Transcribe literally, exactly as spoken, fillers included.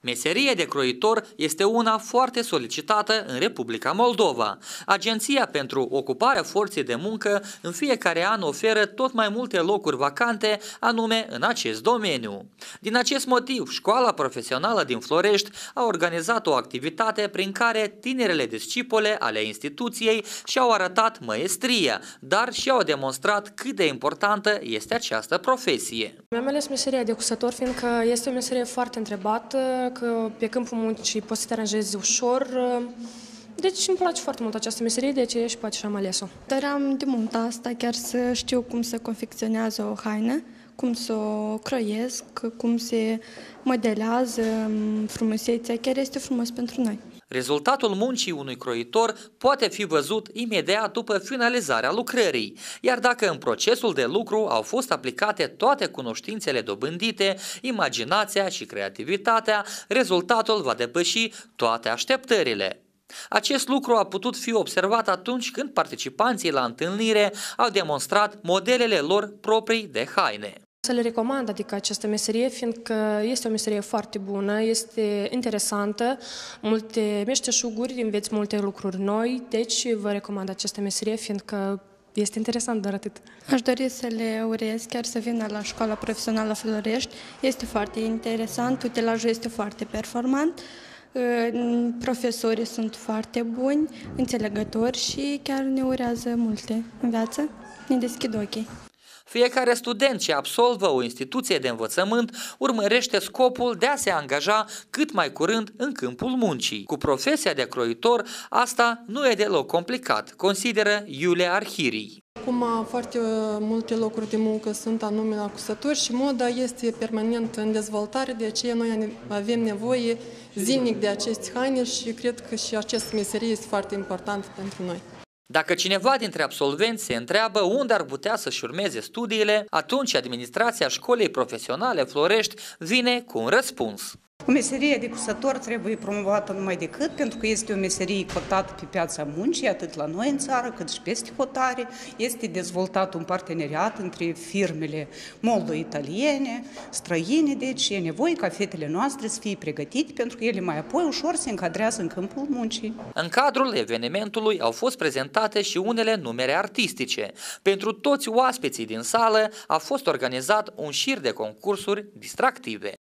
Meseria de croitor este una foarte solicitată în Republica Moldova. Agenția pentru Ocuparea Forței de Muncă în fiecare an oferă tot mai multe locuri vacante, anume în acest domeniu. Din acest motiv, Școala Profesională din Florești a organizat o activitate prin care tinerele discipole ale instituției și-au arătat măestria, dar și-au demonstrat cât de importantă este această profesie. Mi-am ales meseria de cusător, fiindcă este o meserie foarte întrebată, că pe câmpul muncii poți să te aranjezi ușor. Deci îmi place foarte mult această meserie, de aceea și poate și am ales-o. Doream de mult asta, chiar să știu cum se confecționează o haină, cum să o croiesc, cum se modelează frumusețea, chiar este frumos pentru noi. Rezultatul muncii unui croitor poate fi văzut imediat după finalizarea lucrării, iar dacă în procesul de lucru au fost aplicate toate cunoștințele dobândite, imaginația și creativitatea, rezultatul va depăși toate așteptările. Acest lucru a putut fi observat atunci când participanții la întâlnire au demonstrat modelele lor proprii de haine. Să le recomand, adică această meserie, fiindcă este o meserie foarte bună, este interesantă, multe meșteșuguri, înveți multe lucruri noi, deci vă recomand această meserie, fiindcă este interesant, doar atât. Aș dori să le urez chiar să vină la Școala Profesională Florești, este foarte interesant, utilajul este foarte performant, profesorii sunt foarte buni, înțelegători și chiar ne urează multe în viață, ne deschid ochii. Fiecare student ce absolvă o instituție de învățământ urmărește scopul de a se angaja cât mai curând în câmpul muncii. Cu profesia de croitor, asta nu e deloc complicat, consideră Iulia Arhirii. Acum foarte multe locuri de muncă sunt anume la cusători și moda este permanent în dezvoltare, de aceea noi avem nevoie zilnic de aceste haine și cred că și această meserie este foarte importantă pentru noi. Dacă cineva dintre absolvenți se întreabă unde ar putea să-și urmeze studiile, atunci administrația Școlii Profesionale Florești vine cu un răspuns. O meserie de cusător trebuie promovată numai decât pentru că este o meserie cotată pe piața muncii, atât la noi în țară, cât și peste hotare. Este dezvoltat un parteneriat între firmele moldo-italiene, străine, deci e nevoie ca fetele noastre să fie pregătite pentru că ele mai apoi ușor se încadrează în câmpul muncii. În cadrul evenimentului au fost prezentate și unele numere artistice. Pentru toți oaspeții din sală a fost organizat un șir de concursuri distractive.